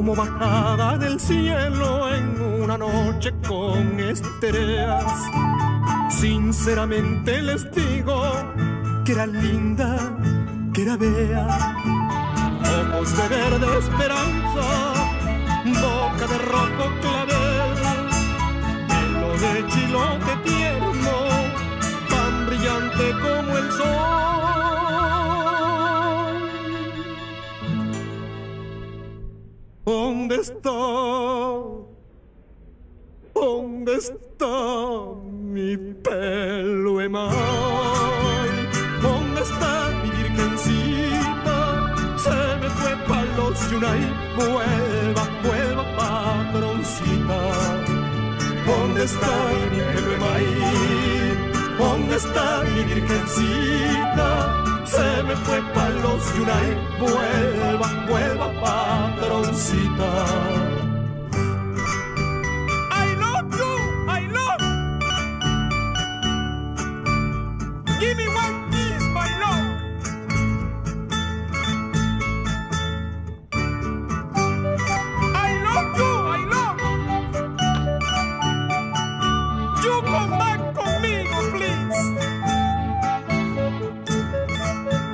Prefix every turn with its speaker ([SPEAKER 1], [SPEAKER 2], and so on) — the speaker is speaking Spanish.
[SPEAKER 1] como bajada del cielo en una noche con estrellas. Sinceramente les digo que era linda, que era bella. Ojos de verde esperanza, boca de rojo clavel, pelo de chilote tierno, tan brillante como el sol. ¿Dónde está? ¿Dónde está mi pelo emay? ¿Dónde está mi virgencita? Se me fue pa' los Yunay. Vuelva, vuelva, patroncita. ¿Dónde está mi pelo emay? ¿Dónde está mi virgencita? Se me fue pa' los Yunay. Vuelva, vuelva, patroncita.